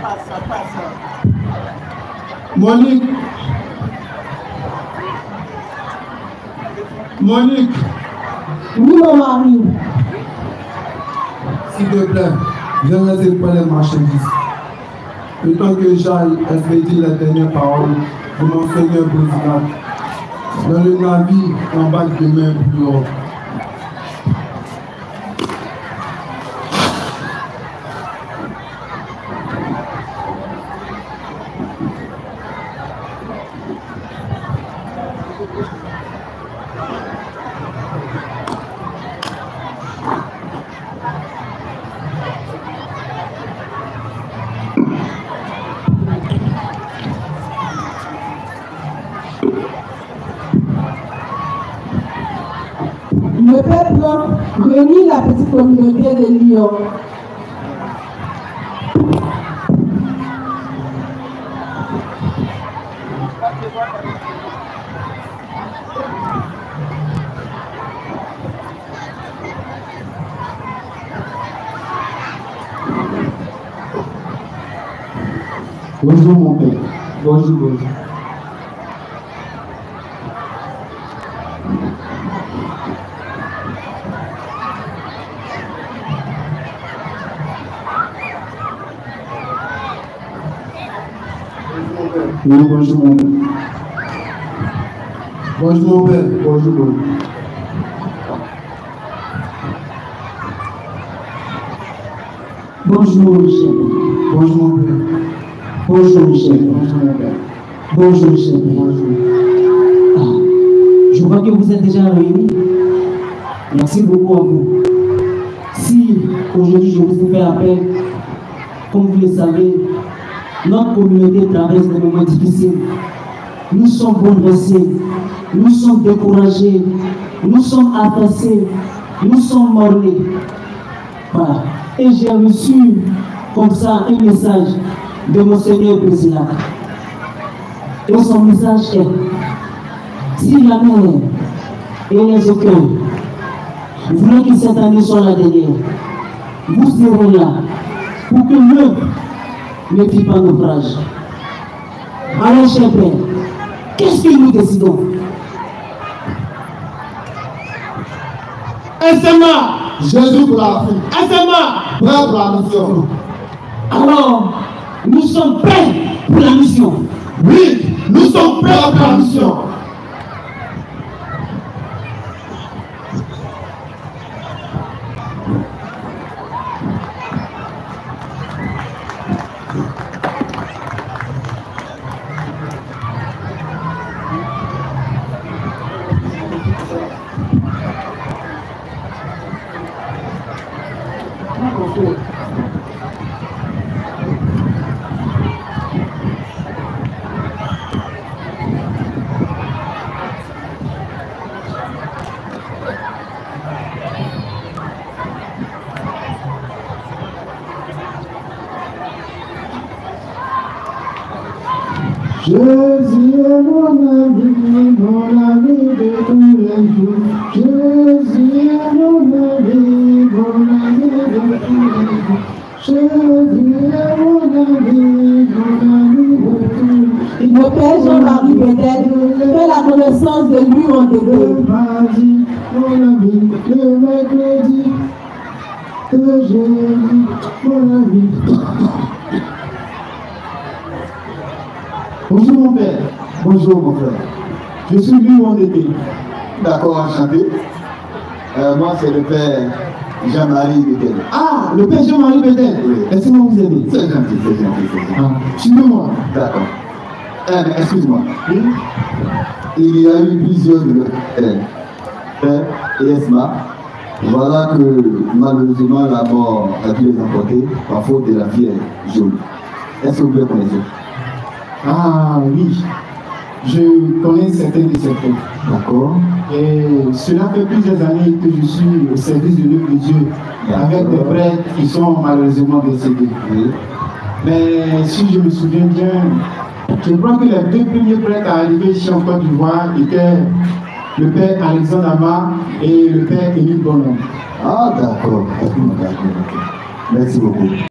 Monique. Monique. Oui, mon mari. S'il te plaît, viens laisser prendre les marchandises. Le temps que j'aille expédier les dernières paroles de mon Seigneur Brésilien. Dans le navire, en bas demain plus haut. Le peuple réunit la petite communauté de Lyon. Bonjour mon père. Bonjour, bonjour. Oui, bonjour mon père. Bonjour mon père. Bonjour, bonjour. Bonjour, chef. Bonjour mon père. Bonjour, chef. Bonjour mon père. Bonjour, chef. Bonjour. Ah, je vois que vous êtes déjà réunis. Merci beaucoup à vous. Si aujourd'hui je vous fais appel, comme vous le savez, notre communauté traverse des moments difficiles. Nous sommes bouleversés, nous sommes découragés, nous sommes affaissés, nous sommes mornés. Voilà. Et j'ai reçu comme ça un message de mon Seigneur Président. Et son message est: si la mer et les écueils voulez que cette année soit la dernière, vous serez là pour que l'œuvre ne fit pas naufrage. Alors, cher Père, qu'est-ce que nous décidons? SMA, Jésus pour l'Afrique. SMA, prêt pour la mission. Alors, nous sommes prêts pour la mission. Oui, nous sommes prêts pour la mission. Jésus est mon ami de tous les jours. Jésus est mon ami de tous les jours. Jésus est mon ami de tous les jours. Le Père Jean-Marie Bédel fait la connaissance de lui en Le début. mardi, mon ami, le mercredi, le jeudi, mon ami. Bonjour mon père. Bonjour mon frère. Je suis lui où on était. D'accord, enchanté. Moi, c'est le père Jean-Marie Bédel. Ah, le père Jean-Marie Bédel. Oui. Laissez-moi vous aider. C'est gentil, c'est gentil, c'est gentil. Suivez-moi. D'accord. Excuse-moi. Oui. Il y a eu plusieurs père et Esma. Voilà que malheureusement la mort a dû les emporter par faute de la fièvre jaune. Est-ce que vous les connaissez? Ah oui. Je connais certains de ces pères. D'accord. Et cela fait plusieurs années que je suis au service de l'œuvre de Dieu avec des prêtres qui sont malheureusement décédés. Oui. Mais si je me souviens bien, je crois que les deux premiers prêtres à arriver ici en Côte d'Ivoire étaient le père Alexandre Ama et le père Émile Bonhomme. Ah, d'accord. D'accord. Merci beaucoup.